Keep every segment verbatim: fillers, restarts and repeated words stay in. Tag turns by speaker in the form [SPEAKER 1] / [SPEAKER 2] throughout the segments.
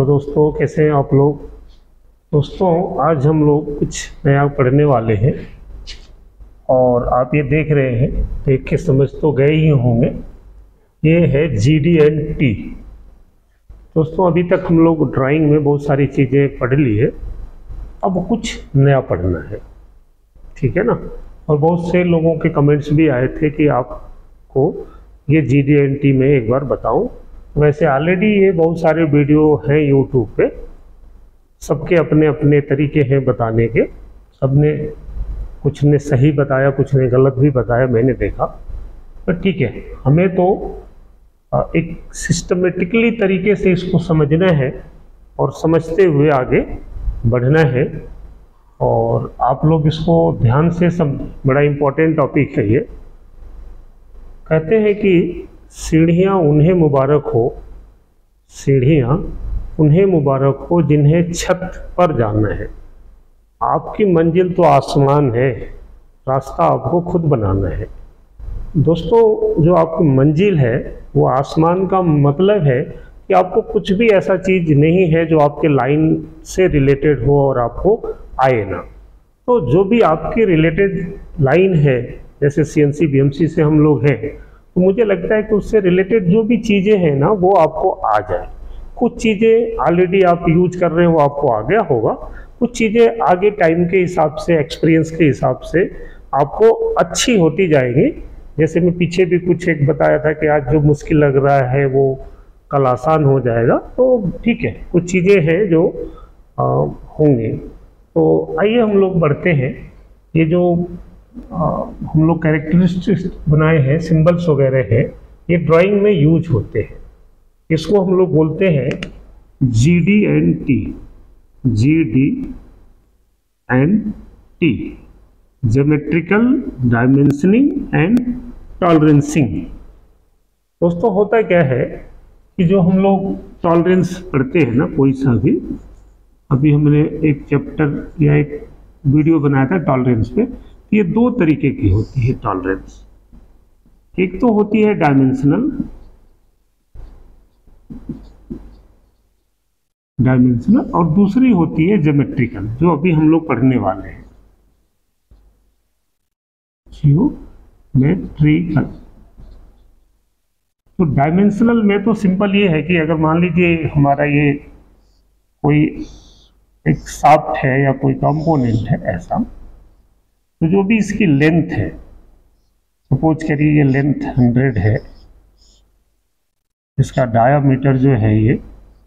[SPEAKER 1] नमस्कार दोस्तों, कैसे हैं आप लोग। दोस्तों आज हम लोग कुछ नया पढ़ने वाले हैं और आप ये देख रहे हैं, देख के समझ तो गए ही होंगे। ये है जी डी एंड टी। दोस्तों अभी तक हम लोग ड्राइंग में बहुत सारी चीज़ें पढ़ ली है, अब कुछ नया पढ़ना है, ठीक है ना। और बहुत से लोगों के कमेंट्स भी आए थे कि आपको ये जी डी एंड टी में एक बार बताऊं। वैसे ऑलरेडी ये बहुत सारे वीडियो हैं यूट्यूब पे, सबके अपने अपने तरीके हैं बताने के। सबने कुछ ने सही बताया, कुछ ने गलत भी बताया, मैंने देखा। पर ठीक है, हमें तो एक सिस्टमेटिकली तरीके से इसको समझना है और समझते हुए आगे बढ़ना है। और आप लोग इसको ध्यान से सम बड़ा इम्पोर्टेंट टॉपिक है ये। कहते हैं कि सीढ़ियाँ उन्हें मुबारक हो, सीढ़ियाँ उन्हें मुबारक हो जिन्हें छत पर जाना है। आपकी मंजिल तो आसमान है, रास्ता आपको खुद बनाना है। दोस्तों जो आपकी मंजिल है वो आसमान का मतलब है कि आपको कुछ भी ऐसा चीज़ नहीं है जो आपके लाइन से रिलेटेड हो और आपको आए ना। तो जो भी आपकी रिलेटेड लाइन है, जैसे C N C B M C से हम लोग हैं, तो मुझे लगता है कि उससे रिलेटेड जो भी चीज़ें हैं ना वो आपको आ जाए। कुछ चीज़ें ऑलरेडी आप यूज कर रहे हो, आपको आ गया होगा। कुछ चीज़ें आगे टाइम के हिसाब से, एक्सपीरियंस के हिसाब से आपको अच्छी होती जाएंगी। जैसे मैं पीछे भी कुछ एक बताया था कि आज जो मुश्किल लग रहा है वो कल आसान हो जाएगा। तो ठीक है, कुछ चीज़ें हैं जो आ, होंगी। तो आइए हम लोग बढ़ते हैं। ये जो आ, हम लोग कैरेक्टरिस्टिक्स बनाए हैं, सिंबल्स वगैरह हैं, ये ड्राइंग में यूज होते हैं। इसको हम लोग बोलते हैं G D and T. G D and T, geometrical dimensioning and tolerancing. दोस्तों होता क्या है कि जो हम लोग टॉलरेंस पढ़ते हैं ना, कोई सा भी, अभी हमने एक चैप्टर या एक वीडियो बनाया था टॉलरेंस पे। ये दो तरीके की होती है टॉलरेंस। एक तो होती है डायमेंशनल, डायमेंशनल और दूसरी होती है ज्योमेट्रिकल, जो अभी हम लोग पढ़ने वाले हैं, ज्योमेट्रिकल। तो डायमेंशनल में तो सिंपल ये है कि अगर मान लीजिए हमारा ये कोई एक शाफ्ट है या कोई कंपोनेंट है ऐसा, तो जो भी इसकी लेंथ है, सपोज करिए ये लेंथ हंड्रेड है, इसका डायामीटर जो है ये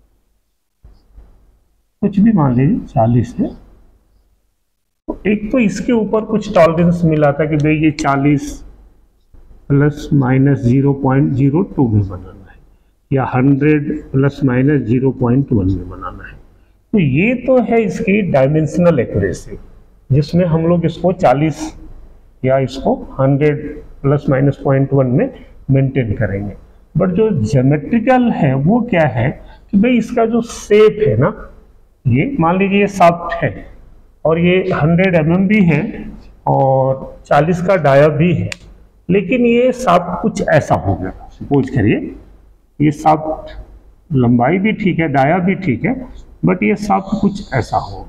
[SPEAKER 1] कुछ भी मान लीजिए चालीस है। तो एक तो इसके ऊपर कुछ टॉलरेंस मिला था कि भाई ये चालीस plus minus zero point zero two में बनाना है, या hundred plus minus zero point one में बनाना है। तो ये तो है इसकी डायमेंशनल एक्यूरेसी, जिसमें हम लोग इसको चालीस या इसको hundred plus minus point one में मेंटेन करेंगे। बट जो ज्योमेट्रिकल है वो क्या है कि भाई इसका जो शेप है ना, ये मान लीजिए ये शाफ्ट है और ये हंड्रेड एम एम भी है और चालीस का डाया भी है, लेकिन ये शाफ्ट कुछ ऐसा हो गया। सपोज करिए ये शाफ्ट लंबाई भी ठीक है, डाया भी ठीक है, बट ये शाफ्ट कुछ ऐसा हो,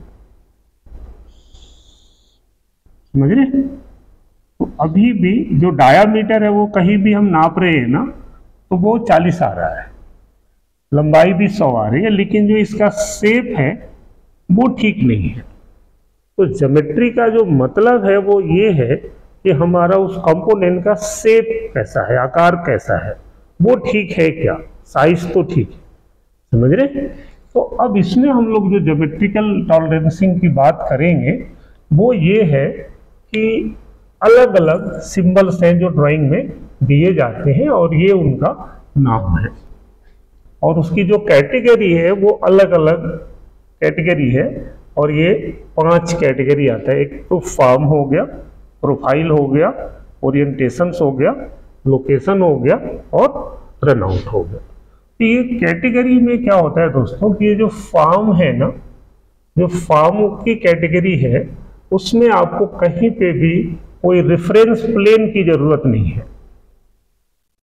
[SPEAKER 1] समझ रहे। तो अभी भी जो डायामीटर है वो कहीं भी हम नाप रहे हैं ना, तो वो चालीस आ रहा है, लंबाई भी सौ आ रही है, लेकिन जो इसका शेप है वो ठीक नहीं है। तो ज्योमेट्री का जो मतलब है वो ये है कि हमारा उस कंपोनेंट का शेप कैसा है, आकार कैसा है, वो ठीक है क्या, साइज तो ठीक है, समझ रहे। तो अब इसमें हम लोग जो ज्योमेट्रिकल टॉलरेंसिंग की बात करेंगे वो ये है कि अलग अलग सिंबल्स हैं जो ड्राइंग में दिए जाते हैं और ये उनका नाम है। और उसकी जो कैटेगरी है वो अलग अलग कैटेगरी है, और ये पांच कैटेगरी आता है। एक तो फॉर्म हो गया, प्रोफाइल हो गया, ओरिएंटेशंस हो गया, लोकेशन हो गया और रनआउट हो गया। तो ये कैटेगरी में क्या होता है दोस्तों कि ये जो फॉर्म है ना, जो फॉर्म की कैटेगरी है उसमें आपको कहीं पे भी कोई रेफरेंस प्लेन की जरूरत नहीं है।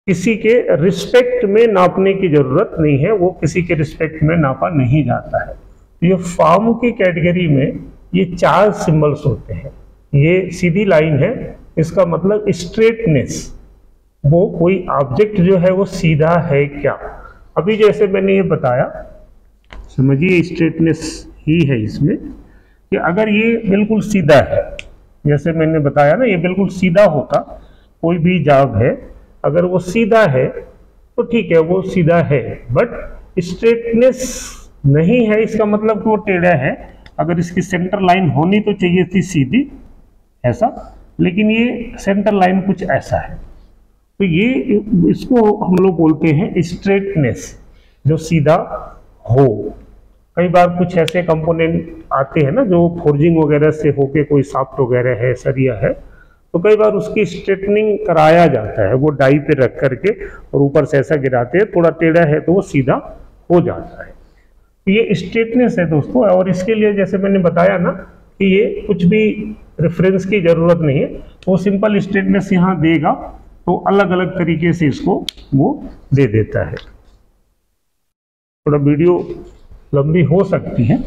[SPEAKER 1] किसी के रिस्पेक्ट में नापने की जरूरत नहीं है, वो किसी के रिस्पेक्ट में नापा नहीं जाता है। ये फॉर्म की कैटेगरी में ये चार सिंबल्स होते हैं। ये सीधी लाइन है, इसका मतलब स्ट्रेटनेस, वो कोई ऑब्जेक्ट जो है वो सीधा है क्या। अभी जैसे मैंने ये बताया, समझिए स्ट्रेटनेस ही है इसमें, कि अगर ये बिल्कुल सीधा है, जैसे मैंने बताया ना, ये बिल्कुल सीधा होता, कोई भी जॉब है अगर वो सीधा है तो ठीक है, वो सीधा है, बट स्ट्रेटनेस नहीं है, इसका मतलब कि वो टेढ़ा है। अगर इसकी सेंटर लाइन होनी तो चाहिए थी सीधी, ऐसा, लेकिन ये सेंटर लाइन कुछ ऐसा है, तो ये इसको हम लोग बोलते हैं स्ट्रेटनेस, जो सीधा हो। कई बार कुछ ऐसे कंपोनेंट आते हैं ना जो फोर्जिंग वगैरह से होके, कोई सॉफ्ट वगैरह है, सरिया है, तो कई बार उसकी स्ट्रेटनिंग कराया जाता है, वो डाई पे रख करके और ऊपर से ऐसा गिराते हैं, थोड़ा टेढ़ा है तो वो सीधा हो जाता है। ये स्ट्रेटनेस है दोस्तों, और इसके लिए जैसे मैंने बताया ना कि ये कुछ भी रेफरेंस की जरूरत नहीं है, वो सिंपल स्ट्रेटनेस यहाँ देगा तो अलग अलग तरीके से इसको वो दे देता है। थोड़ा वीडियो लंबी हो सकती है,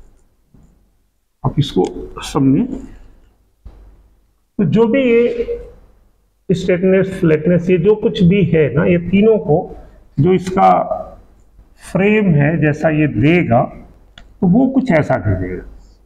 [SPEAKER 1] आप इसको समझें। तो जो भी ये स्ट्रेटनेस, फ्लैटनेस, ये जो कुछ भी है ना, ये तीनों को जो इसका फ्रेम है जैसा ये देगा, तो वो कुछ ऐसा दे देगा,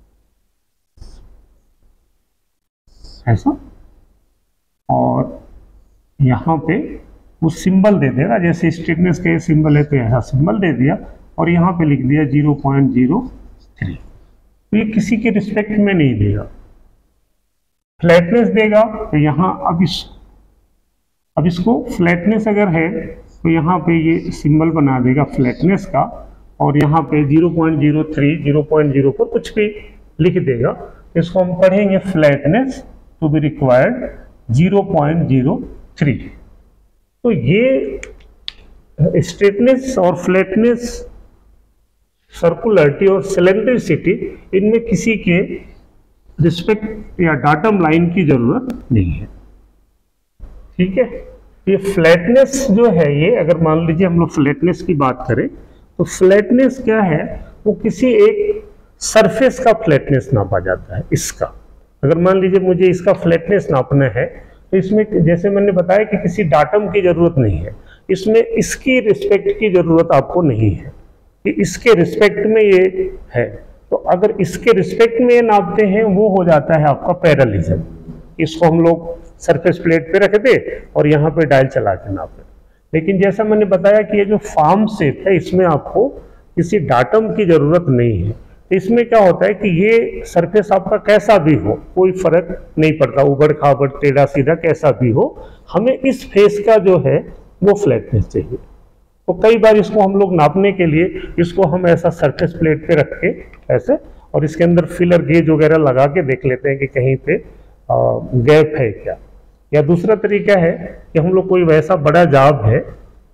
[SPEAKER 1] ऐसा, और यहाँ पे वो सिंबल दे देगा, जैसे स्ट्रेटनेस के सिंबल है तो ऐसा सिंबल दे दिया, और यहाँ पे लिख दिया जीरो पॉइंट जीरो थ्री। तो ये किसी के रिस्पेक्ट में नहीं देगा। फ्लैटनेस देगा तो यहाँ अब इस अब इसको फ्लैटनेस अगर है तो यहाँ पे ये सिंबल बना देगा फ्लैटनेस का, और यहाँ पे zero point zero three, zero point zero four कुछ भी लिख देगा। इसको हम पढ़ेंगे flatness to be required zero point zero three. तो ये स्ट्रेटनेस और फ्लैटनेस, सर्कुलरिटी और सिलेंड्रिसिटी, इनमें किसी के रिस्पेक्ट या डाटम लाइन की जरूरत नहीं है, ठीक है। ये फ्लैटनेस जो है, ये अगर मान लीजिए हम लोग फ्लैटनेस की बात करें तो फ्लैटनेस क्या है, वो किसी एक सरफेस का फ्लैटनेस नापा जाता है। इसका अगर मान लीजिए मुझे इसका फ्लैटनेस नापना है तो इसमें जैसे मैंने बताया कि किसी डाटम की जरूरत नहीं है, इसमें इसकी रिस्पेक्ट की जरूरत आपको नहीं है कि इसके रिस्पेक्ट में ये है। तो अगर इसके रिस्पेक्ट में ये नापते हैं वो हो जाता है आपका पैरेललिज्म। इसको हम लोग सरफेस प्लेट पे रख दे और यहाँ पे डायल चला के नापे। लेकिन जैसा मैंने बताया कि ये जो फॉर्म शेप है, इसमें आपको किसी डाटम की जरूरत नहीं है। इसमें क्या होता है कि ये सरफेस आपका कैसा भी हो, कोई फर्क नहीं पड़ता, उबड़ खाबड़, टेढ़ा सीधा कैसा भी हो, हमें इस फेस का जो है वो फ्लैटनेस चाहिए। तो कई बार इसको हम लोग नापने के लिए इसको हम ऐसा सरफेस प्लेट पे रख के ऐसे, और इसके अंदर फिलर गेज वगैरह लगा के देख लेते हैं कि कहीं पे गैप है क्या। या दूसरा तरीका है कि हम लोग कोई वैसा बड़ा जॉब है,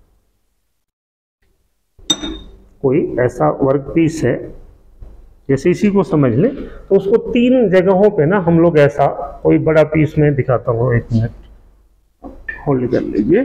[SPEAKER 1] कोई ऐसा वर्क पीस है, जैसे इसी को समझ लें, तो उसको तीन जगहों पे ना हम लोग ऐसा कोई बड़ा पीस में दिखाता हूँ, एक मिनट होल्ड कर लीजिए।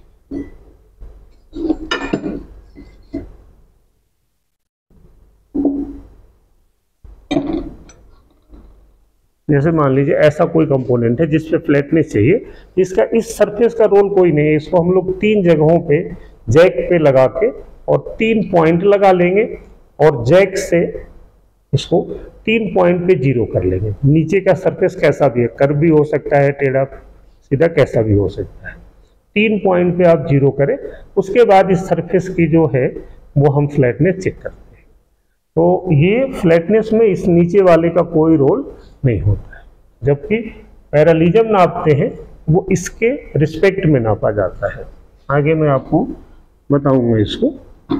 [SPEAKER 1] जैसे मान लीजिए ऐसा कोई कंपोनेंट है जिसपे फ्लैटनेस चाहिए, इसका इस सरफेस का रोल कोई नहीं है, इसको हम लोग तीन जगहों पे जैक पे लगा के और तीन पॉइंट लगा लेंगे और जैक से इसको तीन पॉइंट पे जीरो कर लेंगे। नीचे का सरफेस कैसा भी है, कर्व भी हो सकता है, टेढ़ा सीधा कैसा भी हो सकता है, तीन पॉइंट पे आप जीरो करें। उसके बाद इस सरफेस की जो है वो हम फ्लैटनेस चेक करते हैं। तो ये फ्लैटनेस में इस नीचे वाले का कोई रोल नहीं होता है, जबकि पैरेललिज्म नापते हैं वो इसके रिस्पेक्ट में नापा जाता है। आगे मैं आपको बताऊंगा इसको।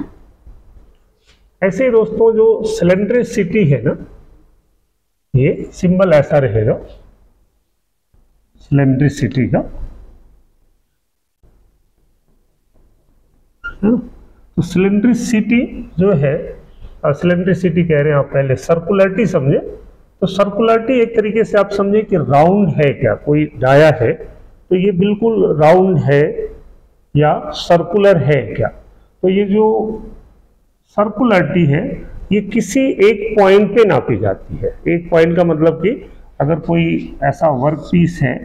[SPEAKER 1] ऐसे दोस्तों जो सिलेंड्रिसिटी है ना, ये सिंबल ऐसा रहेगा सिलेंड्रिसिटी का, है ना। तो सिलेंड्रिसिटी जो है, सिलेंड्रिसिटी कह रहे हैं आप, पहले सर्कुलरिटी समझे। तो सर्कुलरिटी एक तरीके से आप समझे कि राउंड है क्या, कोई डाया है तो ये बिल्कुल राउंड है या सर्कुलर है क्या। तो ये जो सर्कुलरिटी है ये किसी एक पॉइंट पे नापी जाती है। एक पॉइंट का मतलब कि अगर कोई ऐसा वर्क पीस है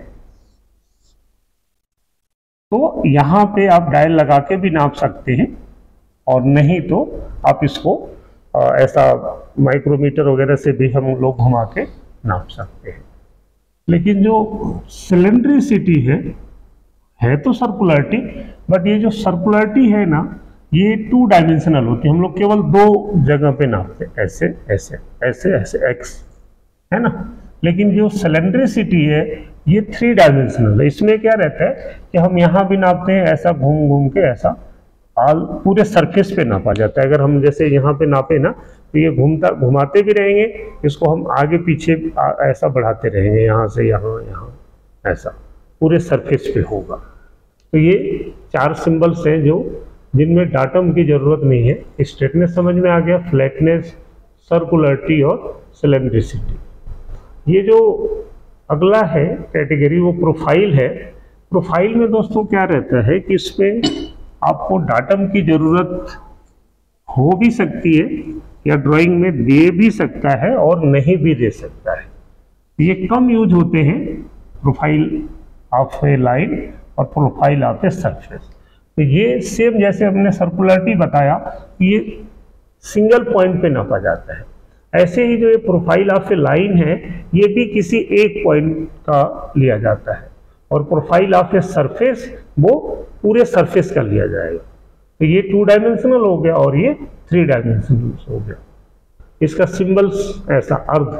[SPEAKER 1] तो यहाँ पे आप डायल लगा के भी नाप सकते हैं, और नहीं तो आप इसको आ, ऐसा माइक्रोमीटर वगैरह से भी हम लोग घुमा के नाप सकते हैं। लेकिन जो सिलेंड्रिसिटी है है तो सर्कुलरिटी, बट ये जो सर्कुलरिटी है ना ये टू डायमेंशनल होती है। हम लोग केवल दो जगह पे नापते हैं, ऐसे ऐसे ऐसे ऐसे एक्स, है ना। लेकिन जो सिलेंड्रिसिटी है ये थ्री डायमेंशनल है। इसमें क्या रहता है कि हम यहाँ भी नापते हैं, ऐसा घूम घूम के ऐसा आल पूरे सरफेस पे नापा जाता है। अगर हम जैसे यहाँ पे नापे ना तो ये घूमता घुमाते भी रहेंगे, इसको हम आगे पीछे आ, ऐसा बढ़ाते रहेंगे, यहाँ से यहाँ यहाँ ऐसा पूरे सरफेस पे होगा। तो ये चार सिंबल्स हैं जो जिनमें डाटम की जरूरत नहीं है। स्ट्रेटनेस समझ में आ गया, फ्लैटनेस, सर्कुलरिटी और सिलेंड्रिसिटी। ये जो अगला है कैटेगरी वो प्रोफाइल है। प्रोफाइल में दोस्तों क्या रहता है कि इसमें आपको डाटम की जरूरत हो भी सकती है या ड्राइंग में दे भी सकता है और नहीं भी दे सकता है। ये कम यूज होते हैं, प्रोफाइल ऑफ ए लाइन और प्रोफाइल ऑफ ए सरफेस। तो ये सेम जैसे हमने सर्कुलरिटी बताया, ये सिंगल पॉइंट पे नापा जाता है। ऐसे ही जो ये प्रोफाइल ऑफ ए लाइन है ये भी किसी एक पॉइंट का लिया जाता है, और प्रोफाइल ऑफ ए सरफेस वो पूरे सरफेस का लिया जाएगा। तो ये टू डायमेंशनल हो गया और ये थ्री डायमेंशनल हो गया। इसका सिंबल्स ऐसा अर्ध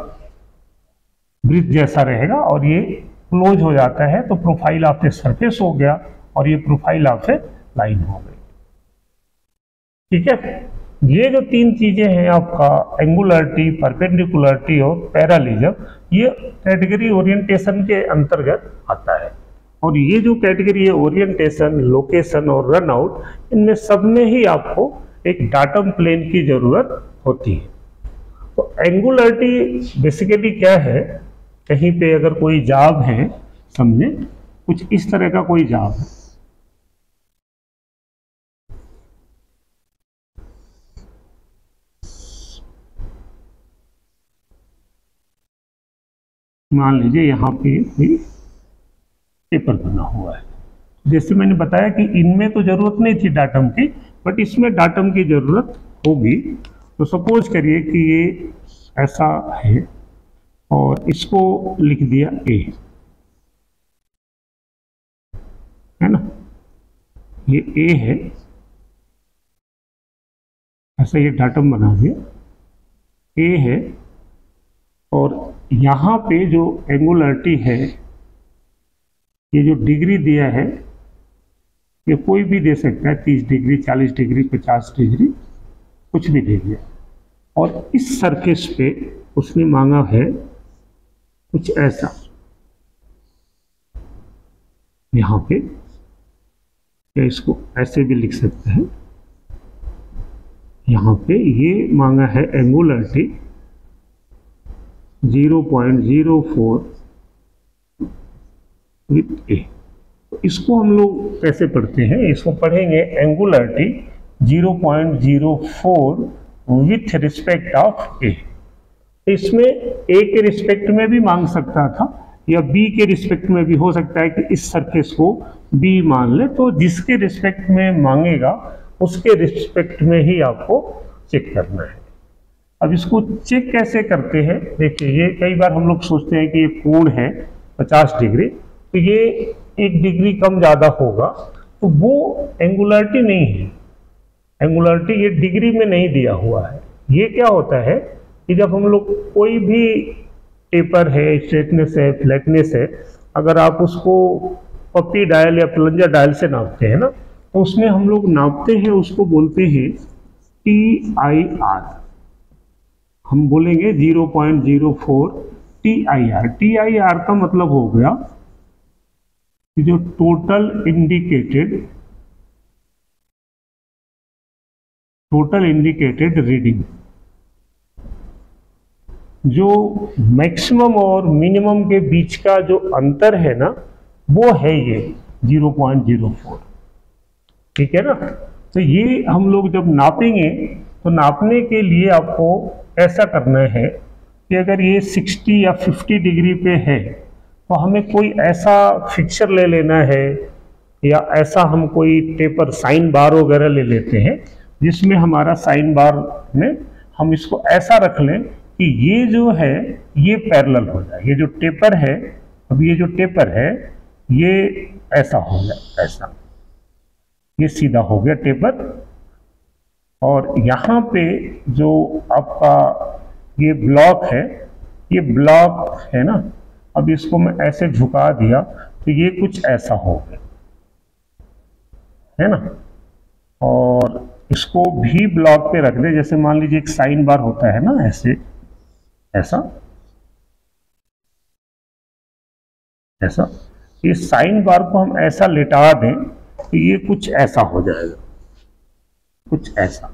[SPEAKER 1] वृत्त जैसा रहेगा और ये क्लोज हो जाता है, तो प्रोफाइल ऑफ ए सरफेस हो गया और ये प्रोफाइल ऑफ ए लाइन हो गई। ठीक है, ये जो तीन चीजें हैं आपका एंगुलरिटी, परपेंडिकुलरिटी और पैरालिज्म, ये कैटेगरी ओरिएंटेशन के अंतर्गत आता है। और ये जो कैटेगरी है ओरिएंटेशन, लोकेशन और रन आउट, इनमें सब में ही आपको एक डाटम प्लेन की जरूरत होती है। तो एंगुलरिटी बेसिकली क्या है, कहीं पे अगर कोई जाब है, समझे कुछ इस तरह का कोई जाब है, मान लीजिए यहाँ पे कोई पेपर बना हुआ है। जैसे मैंने बताया कि इनमें तो जरूरत नहीं थी डाटम की, बट इसमें डाटम की जरूरत होगी। तो सपोज करिए कि ये ऐसा है और इसको लिख दिया ए, है ना, ये ए है, ऐसा ये डाटम बना दिया ए है। और यहाँ पे जो एंगुलरिटी है, ये जो डिग्री दिया है ये कोई भी दे सकता है, तीस डिग्री, चालीस डिग्री, पचास डिग्री, कुछ भी दे दिया। और इस सरफेस पे उसने मांगा है कुछ ऐसा, यहाँ पे, या इसको ऐसे भी लिख सकते हैं, यहाँ पे ये मांगा है angularity zero point zero four with A. तो इसको हम लोग कैसे पढ़ते हैं, इसको पढ़ेंगे angularity zero point zero four with respect of A. इसमें ए के रिस्पेक्ट में भी मांग सकता था या बी के रिस्पेक्ट में भी हो सकता है कि इस सरफेस को बी मान ले। तो जिसके रिस्पेक्ट में मांगेगा उसके रिस्पेक्ट में ही आपको चेक करना है। अब इसको चेक कैसे करते हैं, देखिए ये कई बार हम लोग सोचते हैं कि ये कोण है पचास डिग्री, तो ये एक डिग्री कम ज़्यादा होगा, तो वो एंगुलरिटी नहीं है। एंगुलरिटी ये डिग्री में नहीं दिया हुआ है। ये क्या होता है कि जब हम लोग कोई भी टेपर है, स्ट्रेटनेस है, फ्लैटनेस है, अगर आप उसको पप्पी डायल या प्लंजर डायल से नापते हैं ना, तो उसमें हम लोग नापते हैं, उसको बोलते हैं टी आई आर। हम बोलेंगे zero point zero four T I R. T I R का मतलब हो गया कि जो total indicated total indicated reading, जो मैक्सिमम और मिनिमम के बीच का जो अंतर है ना, वो है ये ज़ीरो पॉइंट ज़ीरो फोर। ठीक है ना। तो ये हम लोग जब नापेंगे तो नापने के लिए आपको ऐसा करना है कि अगर ये साठ या पचास डिग्री पे है तो हमें कोई ऐसा फिक्सर ले लेना है, या ऐसा हम कोई टेपर साइन बार वगैरह ले लेते हैं जिसमें हमारा साइन बार में हम इसको ऐसा रख लें कि ये जो है ये पैरेलल हो जाए। ये जो टेपर है, अब ये जो टेपर है ये ऐसा हो जाए, ऐसा ये सीधा हो गया टेपर। और यहाँ पे जो आपका ये ब्लॉक है, ये ब्लॉक है ना, अब इसको मैं ऐसे झुका दिया तो ये कुछ ऐसा हो गया, है ना। और इसको भी ब्लॉक पे रख दे, जैसे मान लीजिए एक साइन बार होता है ना, ऐसे ऐसा ऐसा इस साइन बार को हम ऐसा लिटा दें तो ये कुछ ऐसा हो जाएगा, कुछ ऐसा।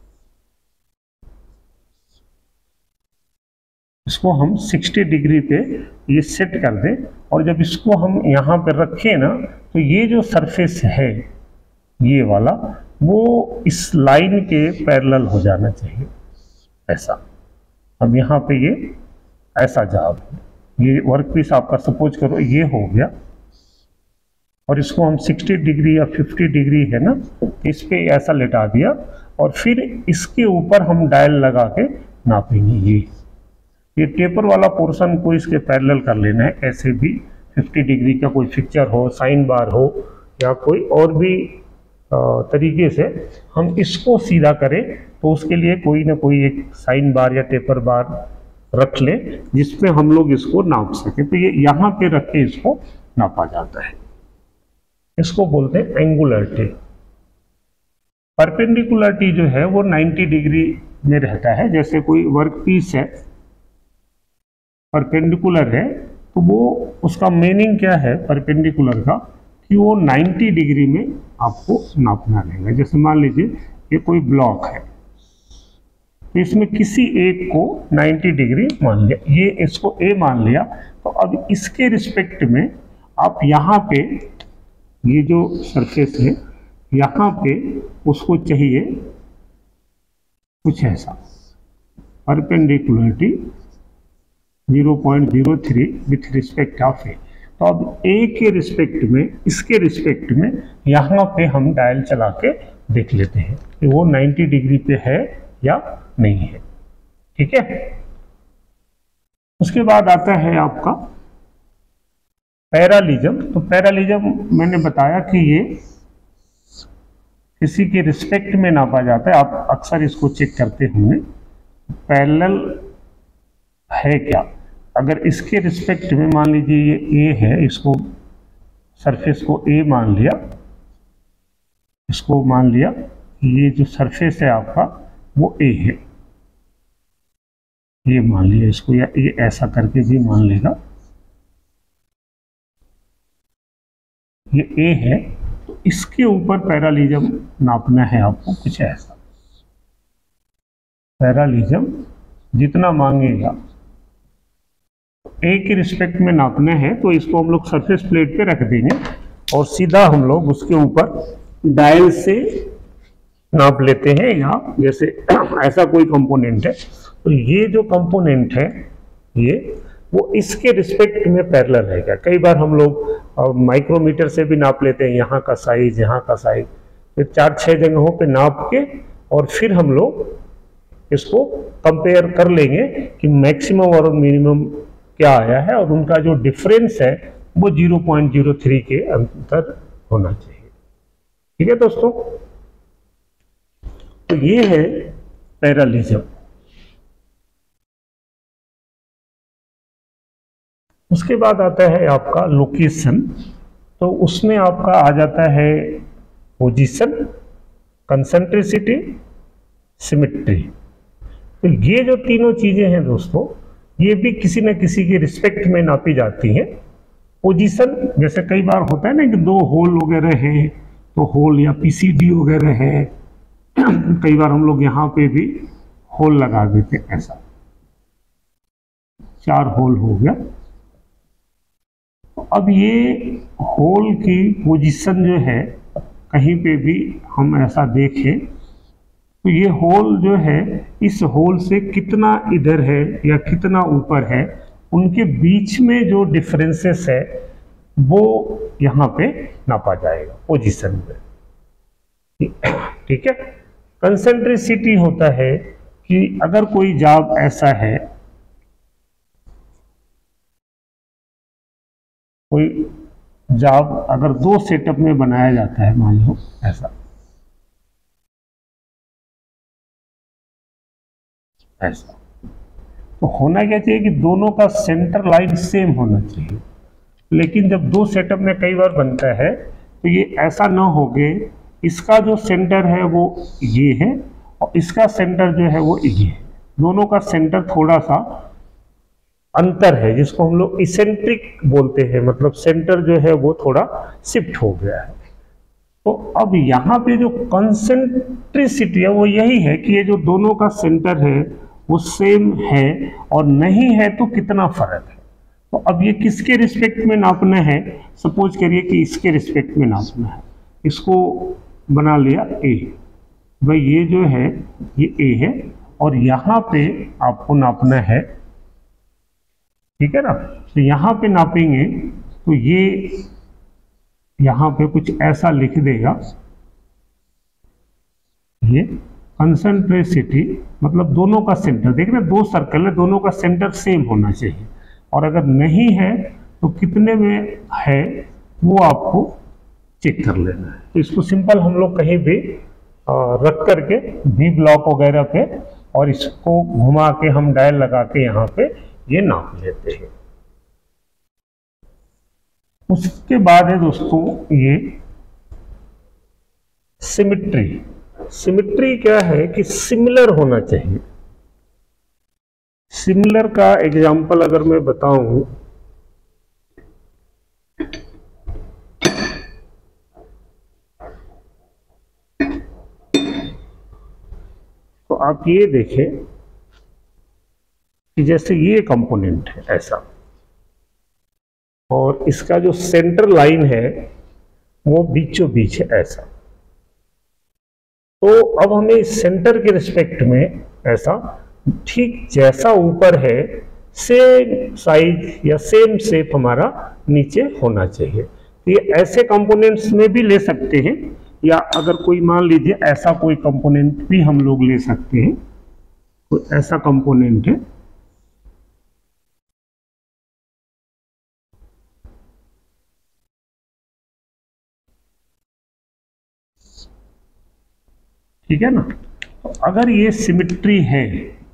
[SPEAKER 1] इसको हम साठ डिग्री पे ये सेट कर दें, और जब इसको हम यहाँ पे रखें ना तो ये जो सरफेस है ये वाला वो इस लाइन के पैरेलल हो जाना चाहिए, ऐसा। अब यहाँ पे ये ऐसा जाब, ये वर्कपीस आपका सपोज करो ये हो गया, और इसको हम साठ डिग्री या पचास डिग्री है ना, इस पे ऐसा लेटा दिया, और फिर इसके ऊपर हम डायल लगा के नापेंगे। ये ये टेपर वाला पोर्शन को इसके पैरेलल कर लेना है, ऐसे भी पचास डिग्री का कोई फिक्चर हो, साइन बार हो, या कोई और भी तरीके से हम इसको सीधा करें तो उसके लिए कोई ना कोई एक साइन बार या टेपर बार रख ले जिसमें हम लोग इसको नाप सकें। तो ये यहाँ पे रख के इसको नापा जाता है, इसको बोलते हैं एंगुलरिटी। परपेंडिकुलरिटी जो है वो नब्बे डिग्री में रहता है। जैसे कोई वर्कपीस है परपेंडिकुलर है तो वो उसका मीनिंग क्या है परपेंडिकुलर का, कि वो नब्बे डिग्री में आपको नापना रहेगा। जैसे मान लीजिए ये कोई ब्लॉक है तो इसमें किसी एक को नब्बे डिग्री मान लिया, ये इसको ए मान लिया, तो अब इसके रिस्पेक्ट में आप यहाँ पे ये जो सरफेस है यहाँ पे उसको चाहिए कुछ ऐसा, perpendicularity zero point zero three with respect of A. तो अब ए के रिस्पेक्ट में, इसके रिस्पेक्ट में यहाँ पे हम डायल चला के देख लेते हैं कि वो नब्बे डिग्री पे है या नहीं है, ठीक है। उसके बाद आता है आपका पैरालिज्म। तो पैरालिज्म मैंने बताया कि ये किसी के रिस्पेक्ट में नापा जाता है, आप अक्सर इसको चेक करते होंगे पैरेलल है क्या। अगर इसके रिस्पेक्ट में मान लीजिए ये ए है, इसको सरफेस को ए मान लिया, इसको मान लिया ये जो सरफेस है आपका वो ए है, ये मान लिया इसको, या ये ऐसा करके भी मान लेगा ये ए है, तो इसके ऊपर पैरालिज्म नापना है आपको कुछ ऐसा। पैरालिज्म जितना मांगेगा ए के रिस्पेक्ट में नापना है, तो इसको हम लोग सरफेस प्लेट पे रख देंगे और सीधा हम लोग उसके ऊपर डायल से नाप लेते हैं। यहाँ जैसे ऐसा कोई कंपोनेंट है तो ये जो कंपोनेंट है ये वो इसके रिस्पेक्ट में पैरेलल रहेगा। कई बार हम लोग माइक्रोमीटर से भी नाप लेते हैं, यहाँ का साइज, यहाँ का साइज, फिर चार छः जगहों पे नाप के और फिर हम लोग इसको कंपेयर कर लेंगे कि मैक्सिमम और मिनिमम क्या आया है, और उनका जो डिफरेंस है वो ज़ीरो पॉइंट ज़ीरो थ्री के अंतर होना चाहिए, ठीक है दोस्तों। तो ये है पैरालिज्म। उसके बाद आता है आपका लोकेशन। तो उसमें आपका आ जाता है पोजीशन, कंसंट्रिसिटी, सिमेट्री। तो ये जो तीनों चीजें हैं दोस्तों, ये भी किसी न किसी के रिस्पेक्ट में नापी जाती हैं। पोजीशन जैसे कई बार होता है ना कि दो होल वगैरह है, तो होल या पीसीडी वगैरह है, कई बार हम लोग यहाँ पे भी होल लगा देते हैं, ऐसा चार होल हो गया। तो अब ये होल की पोजीशन जो है कहीं पे भी हम ऐसा देखें तो ये होल जो है इस होल से कितना इधर है या कितना ऊपर है, उनके बीच में जो डिफरेंसेस है वो यहाँ पे नापा जाएगा पोजीशन में। ठीक है। कंसेंट्रिसिटी होता है कि अगर कोई जाब ऐसा है, कोई जाब अगर दो सेटअप में बनाया जाता है, मान लो ऐसा ऐसा, तो होना क्या चाहिए कि दोनों का सेंटर लाइन सेम होना चाहिए। लेकिन जब दो सेटअप में कई बार बनता है तो ये ऐसा ना हो गए, इसका जो सेंटर है वो ये है और इसका सेंटर जो है वो ये है, दोनों का सेंटर थोड़ा सा अंतर है, जिसको हम लोग इसेंट्रिक बोलते हैं, मतलब सेंटर जो है वो थोड़ा शिफ्ट हो गया है। तो अब यहाँ पे जो कंसेंट्रिसिटी है वो यही है कि ये जो दोनों का सेंटर है वो सेम है और नहीं है तो कितना फर्क है। तो अब ये किसके रिस्पेक्ट में नापना है, सपोज करिए कि इसके रिस्पेक्ट में नापना है, इसको बना लिया ए, भाई ये जो है ये ए है और यहाँ पे आपको नापना है, ठीक है ना। तो यहाँ पे नापेंगे तो ये यहाँ पे कुछ ऐसा लिख देगा, ये कंसेंट्रिसिटी मतलब दोनों का सेंटर, देख रहे दो सर्कल है, दोनों का सेंटर सेम होना चाहिए और अगर नहीं है तो कितने में है वो आपको चेक कर लेना है। तो इसको सिंपल हम लोग कहीं भी रख करके वी ब्लॉक वगैरह पे और इसको घुमा के हम डायल लगा के यहाँ पे ये नाप लेते हैं। उसके बाद है दोस्तों ये सिमिट्री। सिमिट्री क्या है कि सिमिलर होना चाहिए। सिमिलर का एग्जांपल अगर मैं बताऊं तो आप ये देखें कि जैसे ये कंपोनेंट है ऐसा और इसका जो सेंटर लाइन है वो बीचों बीच है ऐसा, तो अब हमें इस सेंटर के रिस्पेक्ट में ऐसा ठीक जैसा ऊपर है सेम साइज या सेम शेप हमारा नीचे होना चाहिए। तो ये ऐसे कंपोनेंट्स में भी ले सकते हैं या अगर कोई मान लीजिए ऐसा कोई कंपोनेंट भी हम लोग ले सकते हैं, कोई ऐसा कंपोनेंट है ठीक है ना। तो अगर ये सिमिट्री है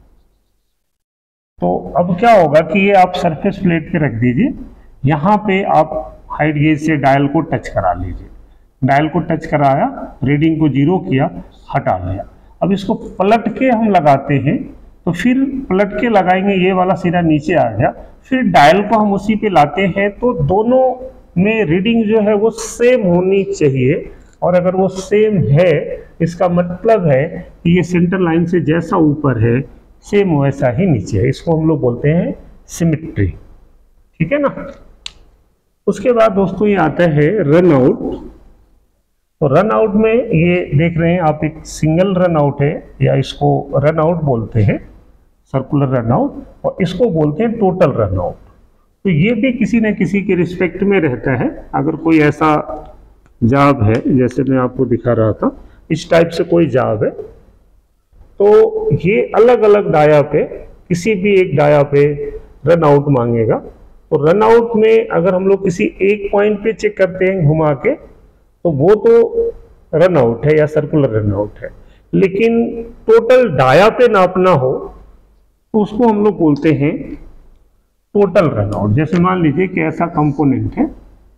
[SPEAKER 1] तो अब क्या होगा कि ये आप सरफेस प्लेट पे रख दीजिए, यहाँ पे आप हाइट गेज से डायल को टच करा लीजिए, डायल को टच कराया, रीडिंग को जीरो किया, हटा लिया। अब इसको पलट के हम लगाते हैं तो फिर पलट के लगाएंगे, ये वाला सिरा नीचे आ गया, फिर डायल को हम उसी पे लाते हैं तो दोनों में रीडिंग जो है वो सेम होनी चाहिए और अगर वो सेम है इसका मतलब है कि ये सेंटर लाइन से जैसा ऊपर है सेम वैसा ही नीचे है। इसको हम लोग बोलते हैं सिमिट्री, ठीक है ना। उसके बाद दोस्तों ये आता है रन आउट। तो रन आउट में ये देख रहे हैं आप, एक सिंगल रन आउट है या इसको रन आउट बोलते हैं, सर्कुलर रन आउट, और इसको बोलते हैं टोटल रन आउट। तो ये भी किसी न किसी के रिस्पेक्ट में रहता है। अगर कोई ऐसा जाब है जैसे मैं आपको दिखा रहा था, इस टाइप से कोई जाब है तो ये अलग अलग डाया पे किसी भी एक डाया पे रन आउट मांगेगा। तो रन आउट में अगर हम लोग किसी एक पॉइंट पे चेक करते हैं घुमा के तो वो तो रन आउट है या सर्कुलर रन आउट है, लेकिन टोटल डाया पे नापना हो तो उसको हम लोग बोलते हैं टोटल रन आउट। जैसे मान लीजिए कि ऐसा कंपोनेंट है,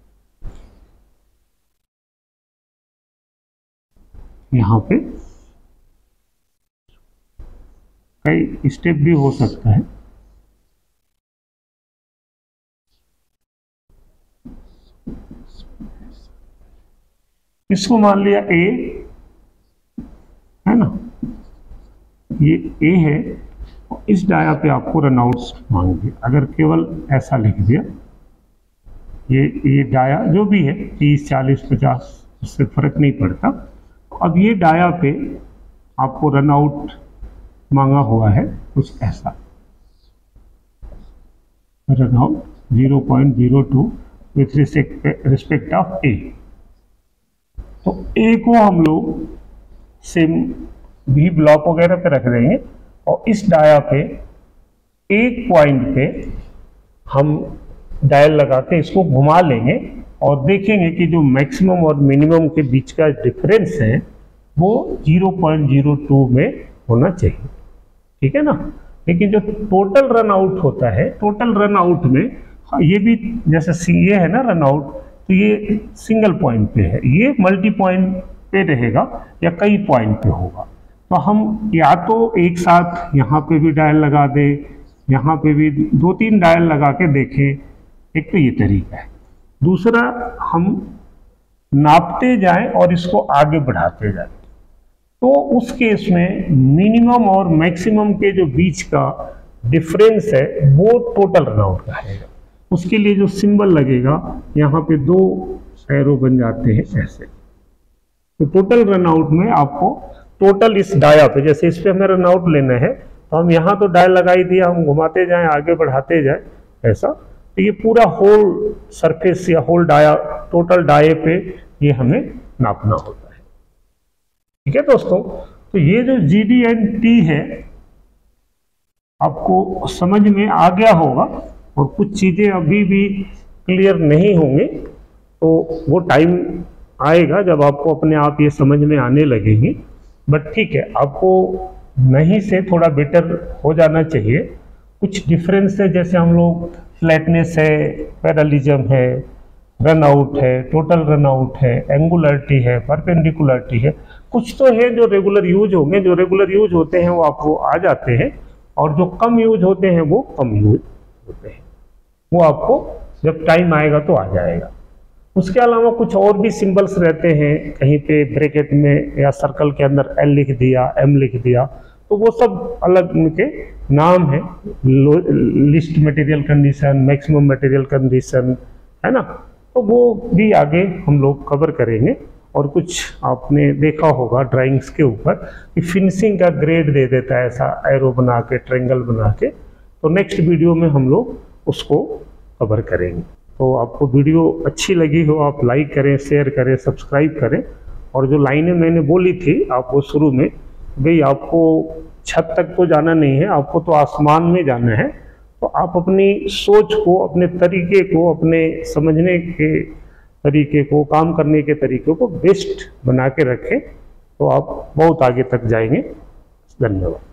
[SPEAKER 1] यहाँ पे कई स्टेप भी हो सकता है, इसको मान लिया ए है ना, ये ए है, इस डाया पे आपको रनआउट्स मांगे। अगर केवल ऐसा लिख दिया, ये ये डाया जो भी है तीस चालीस पचास उससे फर्क नहीं पड़ता। अब ये डाया पे आपको रन आउट मांगा हुआ है कुछ ऐसा, run out zero point zero two with respect of A. तो ए को हम लोग सेम भी ब्लॉक वगैरह पे रख देंगे और इस डाया पे एक पॉइंट पे हम डायल लगा के इसको घुमा लेंगे और देखेंगे कि जो मैक्सिमम और मिनिमम के बीच का डिफरेंस है वो ज़ीरो पॉइंट ज़ीरो टू में होना चाहिए, ठीक है ना। लेकिन जो टोटल रन आउट होता है, टोटल रन आउट में ये भी जैसे ये है ना रन आउट, तो ये सिंगल पॉइंट पे है, ये मल्टी पॉइंट पे रहेगा या कई पॉइंट पे होगा। तो हम या तो एक साथ यहाँ पे भी डायल लगा दे, यहाँ पे भी दो तीन डायल लगा के देखें, एक तो ये तरीका है। दूसरा हम नापते जाएं और इसको आगे बढ़ाते जाएं, तो उस केस में मिनिमम और मैक्सिमम के जो बीच का डिफरेंस है वो टोटल रन आउट रहेगा। उसके लिए जो सिंबल लगेगा यहाँ पे दो एरो बन जाते हैं ऐसे। तो टोटल रन आउट में आपको टोटल इस डाया पे, जैसे इस पे हमें रन आउट लेना है तो हम यहाँ तो डायल लगा ही दिया, हम घुमाते जाएं आगे बढ़ाते जाएं ऐसा। तो ये पूरा होल सरफेस या होल डाया, टोटल डाये पे ये हमें नापना होता है, ठीक है दोस्तों। तो ये जो जी डी एंड टी है आपको समझ में आ गया होगा और कुछ चीज़ें अभी भी क्लियर नहीं होंगे, तो वो टाइम आएगा जब आपको अपने आप ये समझ में आने लगेंगे। बट ठीक है, आपको नहीं से थोड़ा बेटर हो जाना चाहिए। कुछ डिफरेंस है, जैसे हम लोग फ्लैटनेस है, पैरेललिज्म है, रन आउट है, टोटल रन आउट है, एंगुलरिटी है, परपेंडिकुलरिटी है, कुछ तो है जो रेगुलर यूज होंगे। जो रेगुलर यूज होते हैं वो आपको आ जाते हैं और जो कम यूज होते हैं वो कम यूज होते हैं, वो आपको जब टाइम आएगा तो आ जाएगा। उसके अलावा कुछ और भी सिंबल्स रहते हैं, कहीं पे ब्रैकेट में या सर्कल के अंदर एल लिख दिया, एम लिख दिया, तो वो सब अलग उनके नाम है। List material condition, maximum material condition, है ना। तो वो भी आगे हम लोग कवर करेंगे। और कुछ आपने देखा होगा ड्राइंग्स के ऊपर कि फिनिशिंग का ग्रेड दे देता है ऐसा एरो बना के, ट्रायंगल बना के। तो नेक्स्ट वीडियो में हम लोग उसको कवर करेंगे। तो आपको वीडियो अच्छी लगी हो आप लाइक करें, शेयर करें, सब्सक्राइब करें। और जो लाइनें मैंने बोली थी आपको शुरू में, भाई आपको छत तक तो जाना नहीं है, आपको तो आसमान में जाना है। तो आप अपनी सोच को, अपने तरीके को, अपने समझने के तरीके को, काम करने के तरीके को बेस्ट बना के रखें, तो आप बहुत आगे तक जाएंगे। धन्यवाद।